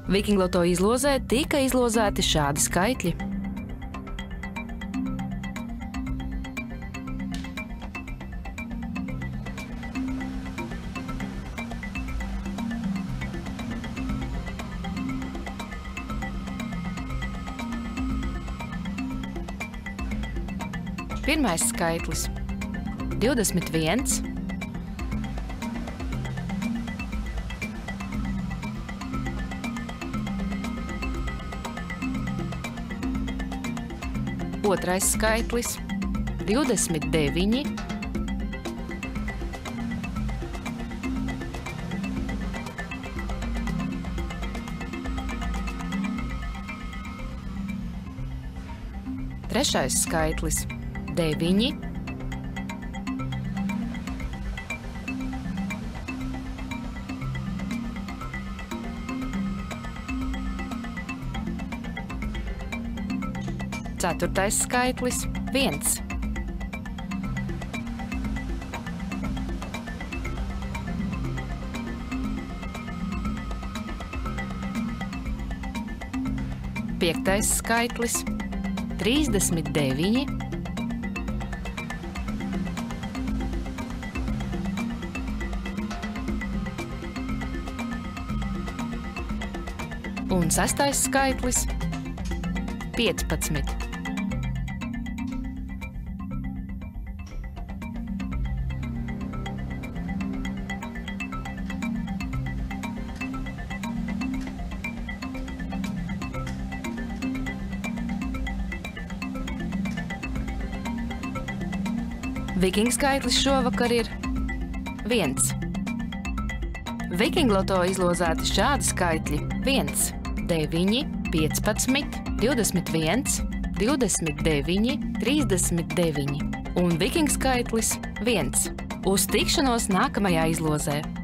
Vikingloto izlozē tika izlozēti šādi skaitļi. Pirmais skaitlis – 21. Otrais skaitlis – 29. Trešais skaitlis – 9. Ceturtais skaitlis – 1. Piektais skaitlis – 39. Un sestais skaitlis – 15. Vikingu skaitlis šovakar ir 1. Vikingloto izlozēti šādi skaitļi – 1, 9, 15, 21, 29, 39 un vikingu skaitlis – 1. Uz tikšanos nākamajā izlozē!